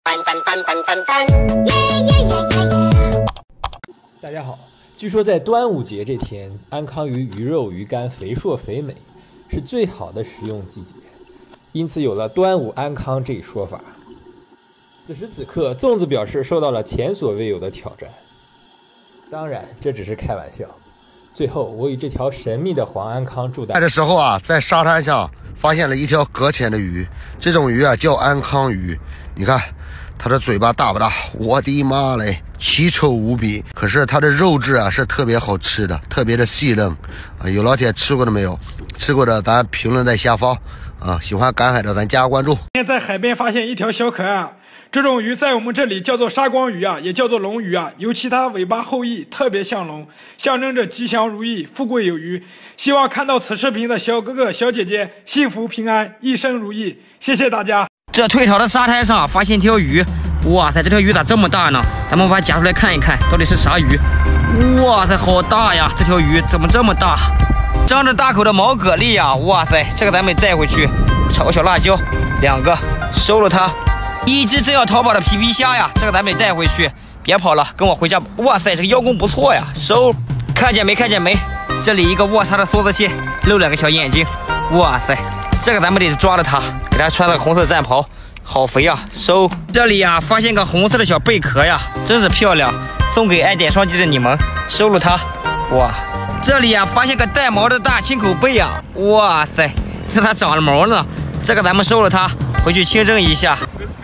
大家好，据说在端午节这天，安康鱼鱼肉鱼干肥硕肥美，是最好的食用季节，因此有了端午安康这一说法。此时此刻，粽子表示受到了前所未有的挑战。当然，这只是开玩笑。最后，我与这条神秘的黄安康祝大家。 的时候啊，在沙滩上发现了一条搁浅的鱼，这种鱼啊叫安康鱼。你看，它的嘴巴大不大？我的妈嘞，奇丑无比。可是它的肉质啊是特别好吃的，特别的细嫩啊。有老铁吃过的没有？吃过的咱评论在下方啊。喜欢赶海的咱加个关注。 今天在海边发现一条小可爱啊。这种鱼在我们这里叫做沙光鱼啊，也叫做龙鱼啊，尤其它尾巴后翼特别像龙，象征着吉祥如意、富贵有余。希望看到此视频的小哥哥小姐姐幸福平安、一生如意。谢谢大家。 这退潮的沙滩上发现一条鱼，哇塞，这条鱼咋这么大呢？咱们把它夹出来看一看，到底是啥鱼？哇塞，好大呀！这条鱼怎么这么大？张着大口的毛蛤蜊呀！哇塞，这个咱们带回去炒个小辣椒，2个收了它。一只正要逃跑的皮皮虾呀，这个咱们带回去，别跑了，跟我回家。哇塞，这个邀功不错呀，收。看见没？看见没？这里一个卧沙的梭子蟹，露2个小眼睛。哇塞，这个咱们得抓了它，给它穿了红色战袍，好肥呀，收。这里呀，发现个红色的小贝壳呀，真是漂亮，送给爱点双击的你们，收了它。哇，这里呀，发现个带毛的大青口贝呀，哇塞，这它长了毛呢，这个咱们收了它，回去清蒸一下。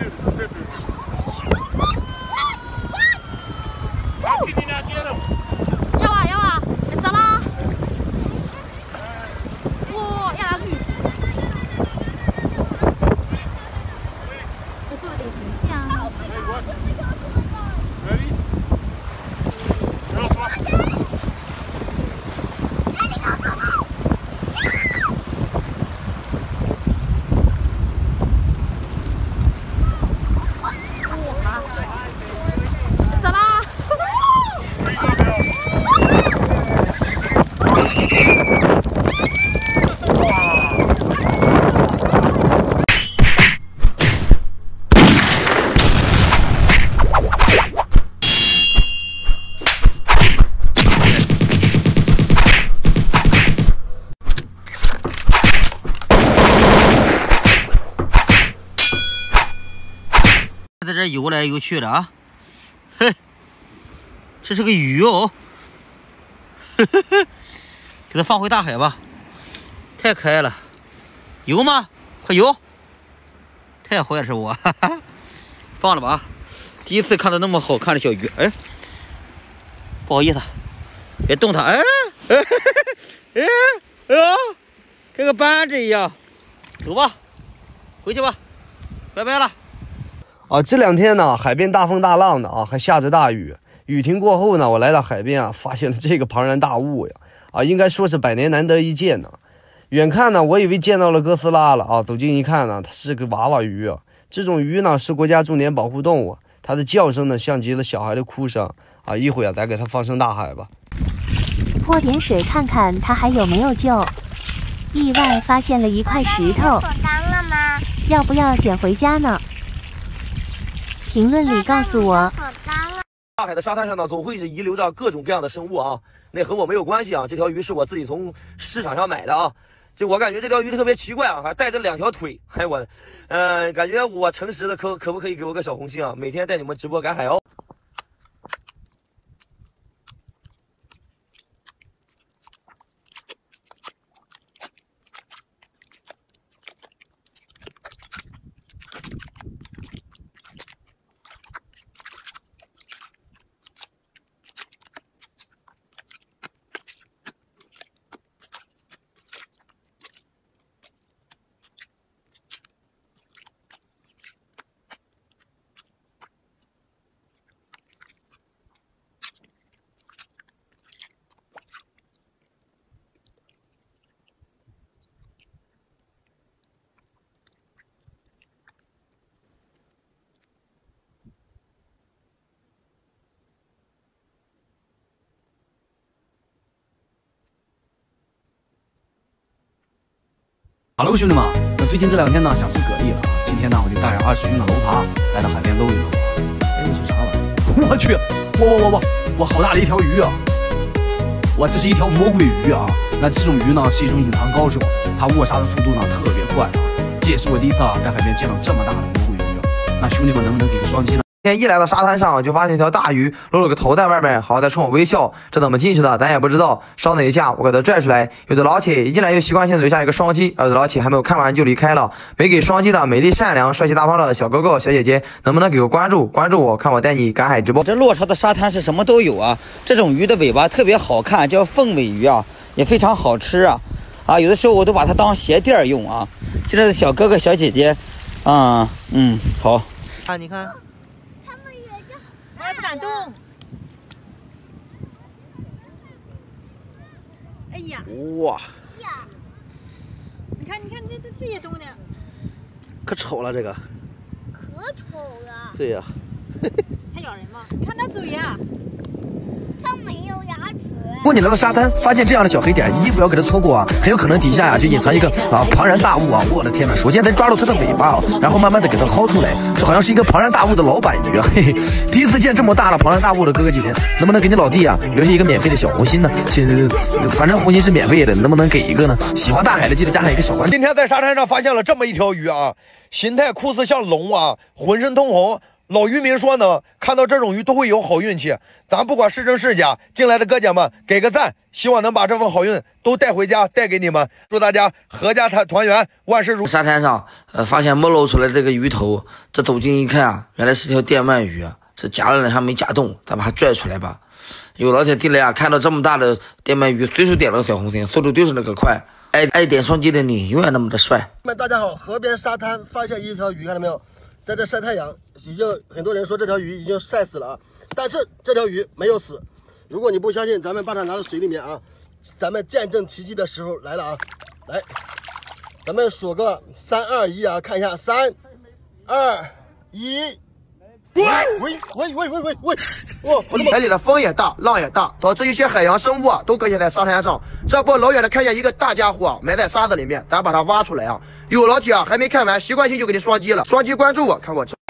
在这游来游去的啊，嘿，这是个鱼哦，嘿嘿嘿，给它放回大海吧，太可爱了，游吗？快游！太坏了是我，哈哈，放了吧啊！第一次看到那么好看的小鱼，哎，不好意思，别动它，哎，哎，哎，哎呀，跟个扳指一样，走吧，回去吧，拜拜了。 啊，这2天呢，海边大风大浪的啊，还下着大雨。雨停过后呢，我来到海边啊，发现了这个庞然大物呀，啊，应该说是百年难得一见呢。远看呢，我以为见到了哥斯拉了啊，走近一看呢，它是个娃娃鱼啊。这种鱼呢是国家重点保护动物，它的叫声呢像极了小孩的哭声啊。一会儿咱给它放生大海吧。 泼点水看看它还有没有救。意外发现了一块石头， 干了吗？ 要不要捡回家呢？评论里告诉我。 大海的沙滩上呢，总会是遗留着各种各样的生物啊，那和我没有关系啊。这条鱼是我自己从市场上买的啊。我感觉这条鱼特别奇怪啊，还带着2条腿。还有我，感觉我诚实的可不可以给我个小红心啊？每天带你们直播赶海哦。 Hello，兄弟们， 最近这2天呢，想吃蛤蜊了。今天呢，我就带着20斤的楼爬来到海边搂一搂。哎，你是啥玩意儿？我去，我好大的一条鱼啊！哇，这是一条魔鬼鱼啊！那这种鱼呢，是一种隐藏高手，它握沙的速度呢特别快啊！这也是我第一次在海边见到这么大的魔鬼鱼啊！那兄弟们能不能给个双击呢？ 今天一来到沙滩上，就发现一条大鱼露了个头在外面，好像在冲我微笑。这怎么进去的，咱也不知道。稍等一下，我给它拽出来。有的老铁一进来就习惯性的留下一个双击，有的老铁还没有看完就离开了。没给双击的美丽善良、帅气大方的小哥哥、小姐姐，能不能给个关注？关注我，看我带你赶海直播。 这落潮的沙滩是什么都有啊！这种鱼的尾巴特别好看，叫凤尾鱼啊，也非常好吃啊！有的时候我都把它当鞋垫用啊。现在的小哥哥、小姐姐，好啊，你看。 我也不敢动。哎呀！ 哇！ 你看，这也动呢。 可丑了，这个。 可丑了。 对呀。 它咬人吗？你看它嘴呀。 它没有牙齿。 如果你来到沙滩，发现这样的小黑点，一不要给它错过啊！很有可能底下呀就隐藏一个庞然大物啊！我的天哪！首先咱抓住它的尾巴啊，然后慢慢的给它薅出来，这好像是一个庞然大物的老板鱼啊！嘿嘿，第一次见这么大的庞然大物的哥哥姐姐，能不能给你老弟啊留下一个免费的小红心呢？反正红心是免费的，能不能给一个呢？喜欢大海的记得加上一个小关注。 今天在沙滩上发现了这么一条鱼啊，形态酷似像龙啊，浑身通红。 老渔民说呢，看到这种鱼都会有好运气。咱不管是真是假，进来的哥姐们给个赞，希望能把这份好运都带回家，带给你们。祝大家阖家团圆，万事如意。 沙滩上，发现没露出来这个鱼头，这走近一看啊，原来是条电鳗鱼啊，这夹了还没夹动，咱把它拽出来吧。有老铁进来啊，看到这么大的电鳗鱼，随手点了个小红心，速度就是那个快。爱点双击的你，永远那么的帅。 大家好，河边沙滩发现一条鱼，看到没有？ 在这晒太阳，已经很多人说这条鱼已经晒死了啊，但是这条鱼没有死。如果你不相信，咱们把它拿到水里面啊，咱们见证奇迹的时候来了啊！来，咱们数个3、2、1啊，看一下3、2、1。喂！哇！ 海里的风也大，浪也大，导致一些海洋生物啊都搁浅在沙滩上。这不，老远的看见一个大家伙啊埋在沙子里面，咱把它挖出来啊！有老铁啊还没看完，习惯性就给你双击了，双击关注我，看我这。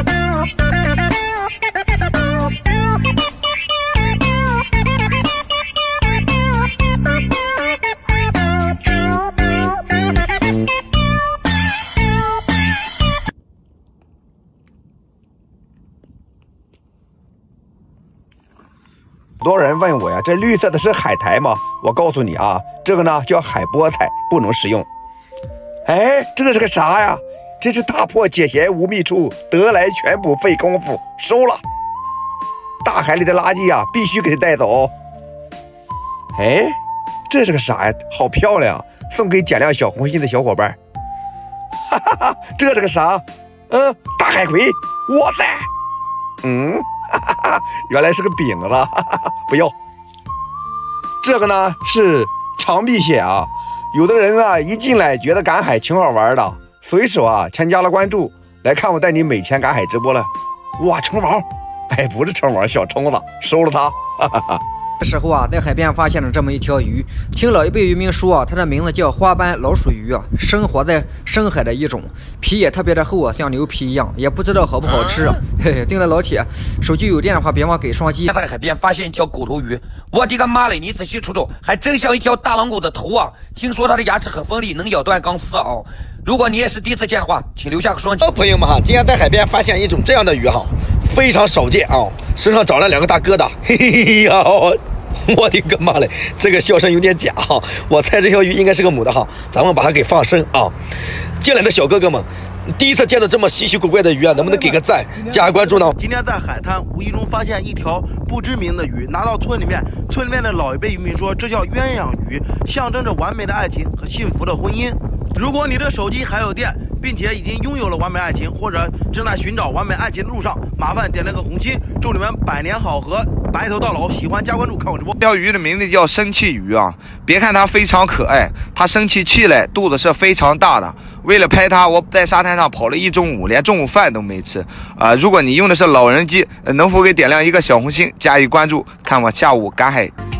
很多人问我呀，这绿色的是海苔吗？我告诉你啊，这个呢叫海菠菜，不能食用。哎，这是个啥呀？这是大破解闲无觅处，得来全不费功夫，收了。大海里的垃圾呀，必须给它带走。哎，这是个啥呀？好漂亮，送给点亮小红心的小伙伴。哈哈哈，这是个啥？大海葵。哇塞，哈哈哈，原来是个饼子，哈哈哈，不要。这个呢是长臂蟹啊，有的人啊一进来觉得赶海挺好玩的，随手啊添加了关注，来看我带你每天赶海直播了。哇，成王！哎，不是成王，小虫子，收了它，哈哈哈。 这时候啊，在海边发现了这么一条鱼，听老一辈渔民说啊，它的名字叫花斑老鼠鱼啊，生活在深海的一种，皮也特别的厚啊，像牛皮一样，也不知道好不好吃啊。嘿嘿，定了老铁，手机有电的话别忘给双击。 在海边发现一条狗头鱼，我的个妈嘞！你仔细瞅瞅，还真像一条大狼狗的头啊！听说它的牙齿很锋利，能咬断钢丝啊。如果你也是第一次见的话，请留下个双击。 朋友们哈，今天在海边发现一种这样的鱼哈，非常少见啊，身上长了2个大疙瘩，嘿嘿嘿呀！我的个妈嘞，这个笑声有点假哈，我猜这条鱼应该是个母的哈，咱们把它给放生啊。进来的小哥哥们，第一次见到这么稀奇古怪的鱼啊，能不能给个赞，加个关注呢？ 今天在海滩无意中发现一条不知名的鱼，拿到村里面的老一辈渔民说，这叫鸳鸯鱼，象征着完美的爱情和幸福的婚姻。如果你的手机还有电，并且已经拥有了完美爱情，或者正在寻找完美爱情的路上，麻烦点那个红心，祝你们百年好合，白头到老。喜欢加关注，看我直播。 这条鱼的名字叫生气鱼啊，别看它非常可爱，它生气气嘞，肚子是非常大的。为了拍它，我在沙滩上跑了一中午，连中午饭都没吃啊！如果你用的是老人机，能否给点亮一个小红心，加以关注，看我下午赶海。